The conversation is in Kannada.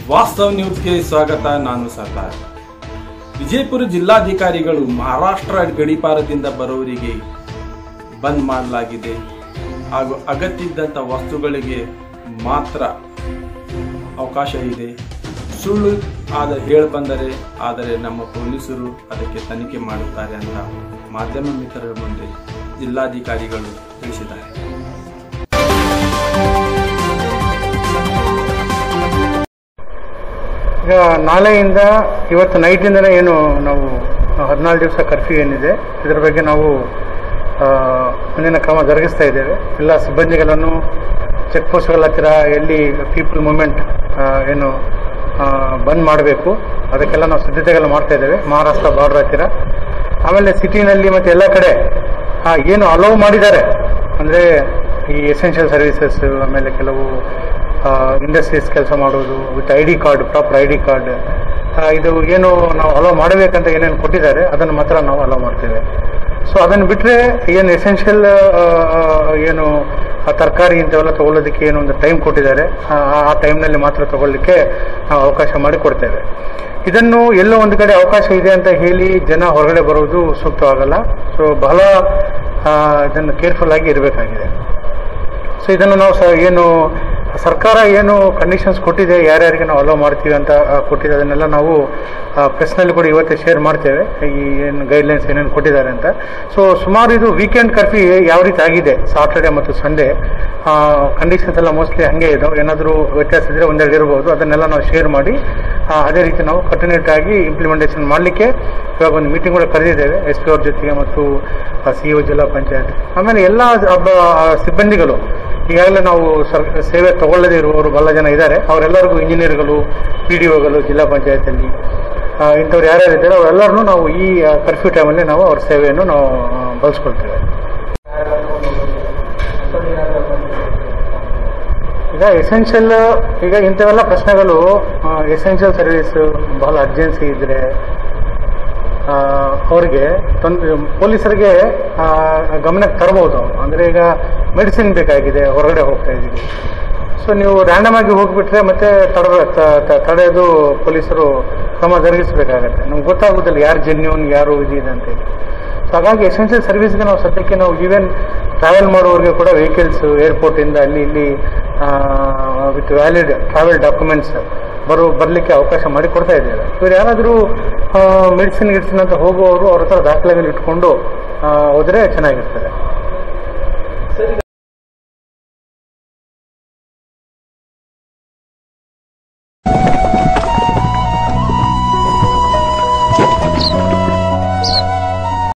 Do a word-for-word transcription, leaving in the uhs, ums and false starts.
ವಾಸ್ತವ ನ್ಯೂಸ್ಗೆ ಸ್ವಾಗತ. ನಾನು ಸರ್ದಾರ್. ವಿಜಯಪುರ ಜಿಲ್ಲಾಧಿಕಾರಿಗಳು ಮಹಾರಾಷ್ಟ್ರ ಗಡಿಪಾರದಿಂದ ಬರುವವರಿಗೆ ಬಂದ್ ಮಾಡಲಾಗಿದೆ ಹಾಗೂ ಅಗತ್ಯ ಇದ್ದಂಥ ವಸ್ತುಗಳಿಗೆ ಮಾತ್ರ ಅವಕಾಶ ಇದೆ. ಸುಳ್ಳು ಆದ ಹೇಳಿ ಬಂದರೆ ಆದರೆ ನಮ್ಮ ಪೊಲೀಸರು ಅದಕ್ಕೆ ತನಿಖೆ ಮಾಡುತ್ತಾರೆ ಅಂತ ಮಾಧ್ಯಮ ಮಿತ್ರರ ಮುಂದೆ ಜಿಲ್ಲಾಧಿಕಾರಿಗಳು ತಿಳಿಸಿದ್ದಾರೆ. ಈಗ ನಾಳೆಯಿಂದ ಇವತ್ತು ನೈಟಿಂದಲೇ ಏನು ನಾವು ಹದಿನಾಲ್ಕು ದಿವಸ ಕರ್ಫ್ಯೂ ಏನಿದೆ ಇದರ ಬಗ್ಗೆ ನಾವು ಮುಂದಿನ ಕ್ರಮ ಜರುಗಿಸ್ತಾ ಇದ್ದೇವೆ. ಎಲ್ಲ ಸಿಬ್ಬಂದಿಗಳನ್ನು ಚೆಕ್ ಪೋಸ್ಟ್ಗಳ ಹತ್ತಿರ ಎಲ್ಲಿ ಪೀಪಲ್ ಮೂವ್ಮೆಂಟ್ ಏನು ಬಂದ್ ಮಾಡಬೇಕು ಅದಕ್ಕೆಲ್ಲ ನಾವು ಸಿದ್ಧತೆಗಳು ಮಾಡ್ತಾ ಇದ್ದೇವೆ. ಮಹಾರಾಷ್ಟ್ರ ಬಾರ್ಡರ್ ಹತ್ತಿರ, ಆಮೇಲೆ ಸಿಟಿನಲ್ಲಿ ಮತ್ತು ಎಲ್ಲ ಕಡೆ ಏನು ಅಲೋ ಮಾಡಿದ್ದಾರೆ ಅಂದರೆ ಈ ಎಸೆನ್ಷಿಯಲ್ ಸರ್ವಿಸಸ್, ಆಮೇಲೆ ಕೆಲವು ಇಂಡಸ್ಟ್ರೀಸ್ ಕೆಲಸ ಮಾಡೋದು with I D card, proper I D card, ಇದು ಏನು ನಾವು ಅಲೋ ಮಾಡಬೇಕಂತ ಏನೇನು ಕೊಟ್ಟಿದ್ದಾರೆ ಅದನ್ನು ಮಾತ್ರ ನಾವು ಅಲೋ ಮಾಡ್ತೇವೆ. ಸೊ ಅದನ್ನು ಬಿಟ್ಟರೆ ಏನು ಎಸೆನ್ಷಿಯಲ್ ಏನು ತರಕಾರಿ ಇಂಥವೆಲ್ಲ ತೊಗೊಳ್ಳೋದಕ್ಕೆ ಏನು ಒಂದು ಟೈಮ್ ಕೊಟ್ಟಿದ್ದಾರೆ ಆ ಟೈಮ್ನಲ್ಲಿ ಮಾತ್ರ ತಗೊಳ್ಳಿಕ್ಕೆ ನಾವು ಅವಕಾಶ ಮಾಡಿಕೊಡ್ತೇವೆ. ಇದನ್ನು ಎಲ್ಲೋ ಒಂದು ಕಡೆ ಅವಕಾಶ ಇದೆ ಅಂತ ಹೇಳಿ ಜನ ಹೊರಗಡೆ ಬರೋದು ಸೂಕ್ತವಾಗಲ್ಲ. ಸೊ ಬಹಳ ಇದನ್ನು ಕೇರ್ಫುಲ್ ಆಗಿ ಇರಬೇಕಾಗಿದೆ. ಸೊ ಇದನ್ನು ನಾವು ಸ ಏನು ಸರ್ಕಾರ ಏನು ಕಂಡೀಷನ್ಸ್ ಕೊಟ್ಟಿದೆ, ಯಾರ್ಯಾರಿಗೆ ನಾವು ಅಲೋ ಮಾಡ್ತೀವಿ ಅಂತ ಕೊಟ್ಟಿದೆ ಅದನ್ನೆಲ್ಲ ನಾವು ಪ್ರೆಸ್ನಲ್ಲಿ ಕೂಡ ಇವತ್ತೇ ಶೇರ್ ಮಾಡ್ತೇವೆ, ಈ ಏನು ಗೈಡ್ಲೈನ್ಸ್ ಏನೇನು ಕೊಟ್ಟಿದ್ದಾರೆ ಅಂತ. ಸೊ ಸುಮಾರು ಇದು ವೀಕೆಂಡ್ ಕರ್ಫ್ಯೂ ಯಾವ ರೀತಿ ಆಗಿದೆ, ಸಾಟರ್ಡೆ ಮತ್ತು ಸಂಡೇ ಕಂಡೀಷನ್ಸ್ ಎಲ್ಲ ಮೋಸ್ಟ್ಲಿ ಹಾಗೆ ಇದಾವೆ. ಏನಾದರೂ ವ್ಯತ್ಯಾಸ ಇದ್ದರೆ ಒಂದೆರಡು ಇರ್ಬೋದು, ಅದನ್ನೆಲ್ಲ ನಾವು ಶೇರ್ ಮಾಡಿ ಅದೇ ರೀತಿ ನಾವು ಕಟ್ಟುನಿಟ್ಟಾಗಿ ಇಂಪ್ಲಿಮೆಂಟೇಷನ್ ಮಾಡಲಿಕ್ಕೆ ಇವಾಗ ಒಂದು ಮೀಟಿಂಗ್ ಕೂಡ ಕರೆದಿದ್ದೇವೆ ಎಸ್ ಪಿ ಅವ್ರ ಜೊತೆಗೆ ಮತ್ತು ಸಿ ಇ ಒ ಜಿಲ್ಲಾ ಪಂಚಾಯತ್, ಆಮೇಲೆ ಎಲ್ಲ ಸಿಬ್ಬಂದಿಗಳು. ಈಗಾಗಲೇ ನಾವು ಸರ್ ಸೇವೆ ತಗೊಳ್ಳದೇ ಇರುವವರು ಬಹಳ ಜನ ಇದ್ದಾರೆ. ಅವರೆಲ್ಲರಿಗೂ ಇಂಜಿನಿಯರ್ಗಳು, ಪಿ ಡಿ ಒಗಳು, ಜಿಲ್ಲಾ ಪಂಚಾಯತಲ್ಲಿ ಇಂಥವ್ರು ಯಾರ್ಯಾರು ಇದ್ದಾರೆ ಅವರೆಲ್ಲರನ್ನೂ ನಾವು ಈ ಕರ್ಫ್ಯೂ ಟೈಮಲ್ಲಿ ನಾವು ಅವ್ರ ಸೇವೆಯನ್ನು ನಾವು ಬಳಸ್ಕೊಳ್ತೇವೆ. ಈಗ ಎಸೆನ್ಷಿಯಲ್ ಈಗ ಇಂಥವೆಲ್ಲ ಪ್ರಶ್ನೆಗಳು ಎಸೆನ್ಷಿಯಲ್ ಸರ್ವಿಸ್ ಬಹಳ ಅರ್ಜೆನ್ಸಿ ಇದ್ದರೆ ಅವರಿಗೆ ತೊಂದರೆ ಪೊಲೀಸರಿಗೆ ಗಮನಕ್ಕೆ ತರಬಹುದು. ಅಂದರೆ ಈಗ ಮೆಡಿಸಿನ್ ಬೇಕಾಗಿದೆ, ಹೊರಗಡೆ ಹೋಗ್ತಾ ಇದ್ದೀವಿ, ಸೊ ನೀವು ರ್ಯಾಂಡಮ್ ಆಗಿ ಹೋಗಿಬಿಟ್ರೆ ಮತ್ತೆ ತಡ ತಡೆಯೋದು ಪೊಲೀಸರು ಕ್ರಮ ಜರುಗಿಸಬೇಕಾಗತ್ತೆ. ನಮ್ಗೆ ಗೊತ್ತಾಗೋದಿಲ್ಲ ಯಾರು ಜೆನ್ಯೂನ್ ಯಾರು ಇದಿದೆ ಅಂತೇಳಿ. ಸೊ ಹಾಗಾಗಿ ಎಸೆನ್ಷಿಯಲ್ ಸರ್ವಿಸ್ಗೆ ನಾವು ಸದ್ಯಕ್ಕೆ ನಾವು ಈವನ್ ಟ್ರಾವೆಲ್ ಮಾಡೋರಿಗೆ ಕೂಡ ವೆಹಿಕಲ್ಸ್ ಏರ್ಪೋರ್ಟಿಂದ ಅಲ್ಲಿ ಇಲ್ಲಿ ವಿತ್ ವ್ಯಾಲಿಡ್ ಟ್ರಾವೆಲ್ ಡಾಕ್ಯುಮೆಂಟ್ಸ್ ಬರೋ ಬರಲಿಕ್ಕೆ ಅವಕಾಶ ಮಾಡಿ ಕೊಡ್ತಾ ಇದ್ದೇವೆ. ಇವರು ಯಾರಾದರೂ ಮೆಡಿಸಿನ್ ಗಿಡ್ಸಿನ್ ಅಂತ ಹೋಗುವವರು ಅವ್ರ ಹತ್ರ ದಾಖಲೆಗಳು ಇಟ್ಕೊಂಡು ಹೋದರೆ ಚೆನ್ನಾಗಿರ್ತದೆ.